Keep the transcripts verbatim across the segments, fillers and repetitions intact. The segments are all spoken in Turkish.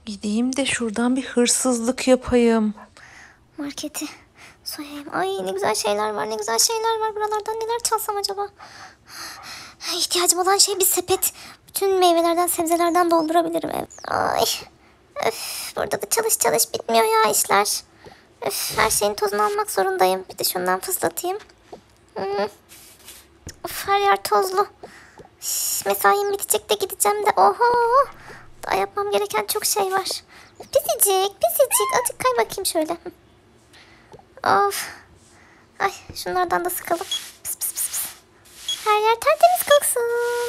Gideyim de şuradan bir hırsızlık yapayım. Marketi soyayım. Ay ne güzel şeyler var, ne güzel şeyler var. Buralardan neler çalsam acaba? İhtiyacım olan şey bir sepet. Bütün meyvelerden, sebzelerden doldurabilirim ev. Ay. Öf, burada da çalış çalış bitmiyor ya işler. Öf, her şeyin tozunu almak zorundayım. Bir de şundan fıslatayım. Hmm. Of, her yer tozlu. Şş, mesaim bitecek de gideceğim de. Oho. Daha yapmam gereken çok şey var. Pisicik, pisicik. Azıcık kay bakayım şöyle. Of. Ay şunlardan da sıkalım. Pıs pıs pıs pıs. Her yer tertemiz koksun.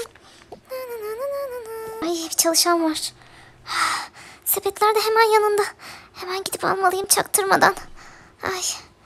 Ay bir çalışan var. Sepetler de hemen yanında. Hemen gidip almalıyım çaktırmadan. Ay.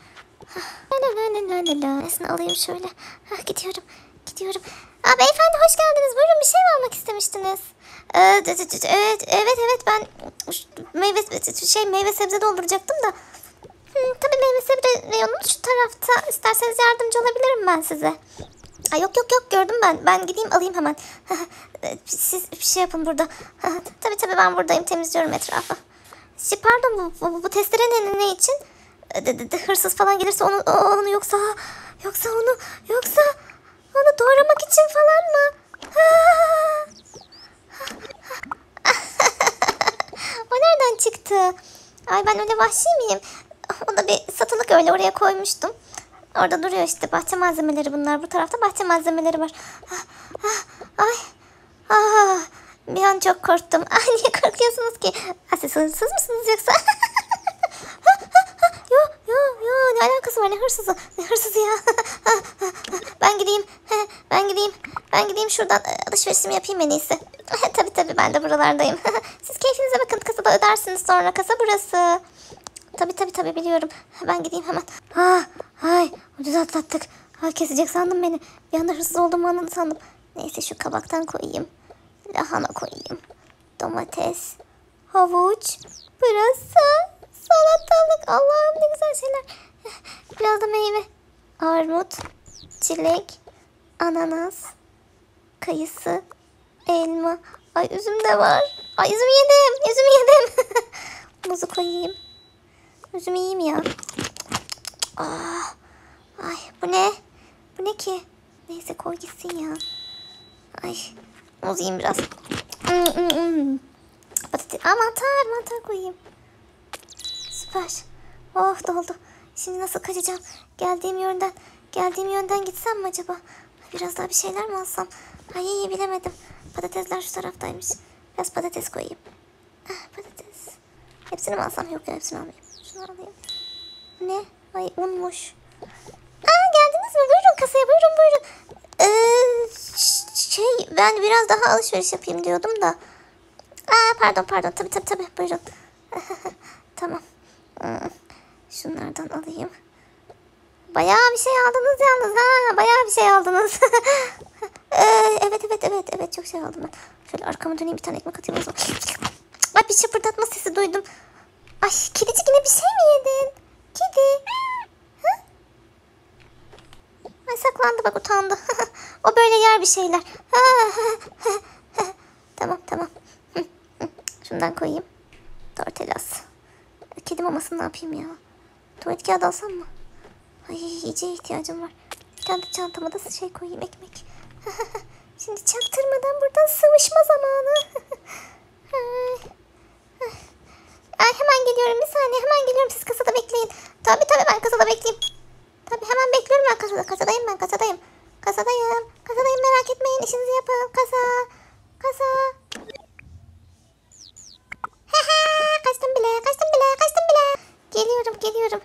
Nesini alayım şöyle. Hah, gidiyorum. Gidiyorum. Aa, beyefendi hoş geldiniz. Buyurun bir şey mi almak istemiştiniz? Ee, evet evet evet ben meyve şey meyve sebze dolduracaktım da. Hmm, tabii meyve sebze reyonu şu tarafta. İsterseniz yardımcı olabilirim ben size. Ay yok yok yok gördüm ben. Ben gideyim alayım hemen. Siz bir şey yapın burada. Tabii tabii ben buradayım, temizliyorum etrafı. Şey, pardon bu, bu, bu testere ne, ne için? De, de, de, hırsız falan gelirse onu, onu yoksa yoksa onu yoksa onu doğramak için falan mı? O nereden çıktı? Ay ben öyle vahşi miyim? O da bir satılık, öyle oraya koymuştum. Orada duruyor işte, bahçe malzemeleri bunlar. Bu tarafta bahçe malzemeleri var. Ay. Ah, bir an çok korktum. Ay niye korkuyorsunuz ki? Ah, siz hırsız mısınız yoksa? Yo yo yo ne alakası var, ne hırsızı? Ne hırsızı ya? Ben gideyim. Ben gideyim. Ben gideyim şuradan alışverişimi yapayım en iyisi. Tabii tabii ben de buralardayım. Siz keyfinize bakın, kasada ödersiniz sonra. Kasa burası. Tabii tabii tabii biliyorum. Ben gideyim hemen. Ah, ay ucuz atlattık. Ha, kesecek sandım beni. Bir anda hırsız olduğumu anladı sandım. Neyse şu kabaktan koyayım. Lahana koyayım. Domates. Havuç. Pırasa. Salatalık. Allah'ım ne güzel şeyler. Biraz da meyve. Armut. Çilek. Ananas. Kayısı. Elma. Ay üzüm de var. Ay üzüm yedim. Üzüm yedim. Muzu koyayım. Üzüm yiyeyim ya. Ah. Ay bu ne? Bu ne ki? Neyse koy gitsin ya. Ay muz yiyeyim biraz. Patates. Aa, mantar mantar koyayım. Süper. Oh doldu. Şimdi nasıl kaçacağım? Geldiğim yönden. Geldiğim yönden gitsem mi acaba? Biraz daha bir şeyler mi alsam? Ay iyi bilemedim. Patatesler şu taraftaymış. Biraz patates koyayım. Ah, patates. Hepsini mi alsam? Yok ya, hepsini almayayım. Şunu alayım. Ne? Ay unmuş. Aa, geldiniz mi? Buyurun kasaya, buyurun buyurun. Ee, şey ben biraz daha alışveriş yapayım diyordum da. Aa, pardon pardon tabii tabii tabii buyurun. Tamam. Şunlardan alayım. Bayağı bir şey aldınız yalnız ha. Bayağı bir şey aldınız. ee, evet evet evet evet çok şey aldım ben. Şöyle arkama döneyim, bir tane ekmek atayım o zaman. Ay bir şıpırdatma sesi duydum. Ay kedicik yine bir şey mi yedin? Kedi. Ha? Ay saklandı bak, utandı. O böyle yer bir şeyler. Tamam tamam. Şundan koyayım. Tortellas. Kedi mamasını ne yapayım ya? Tuvalet kağıdı alsam mı? Ay yiyeceğe ihtiyacım var. Bir tane de çantama da şey koyayım, ekmek. Şimdi çaktırmadan buradan sıvışma zamanı. Ay hemen geliyorum, bir saniye hemen geliyorum, siz kasada bekleyin. Tabii tabii ben kasada bekleyeyim. Tabii hemen bekliyorum ben kasada. Kasadayım ben, kasadayım. Kasadayım. Kasadayım, merak etmeyin, işinizi yapın. Kasa. Kasa. Kaçtım bile, kaçtım bile, kaçtım bile. Geliyorum, geliyorum.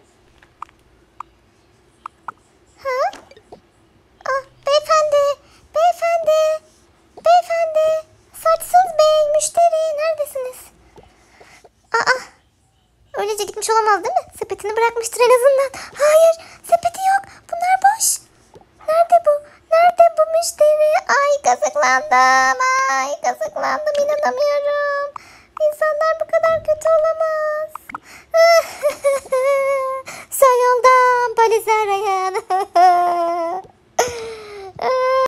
Ha? Ah, beyefendi, beyefendi, beyefendi. Saçsız bey, müşteri, neredesiniz? Aa, öylece gitmiş olamaz değil mi? Sepetini bırakmıştır en azından. Hayır, sepeti yok. Bunlar boş. Nerede bu? Nerede bu müşteri? Ay kazıklandım. Ay kazıklandım. İnanamıyorum. İnsanlar bu kadar kötü olamaz. Soyuldum. Polis arayın.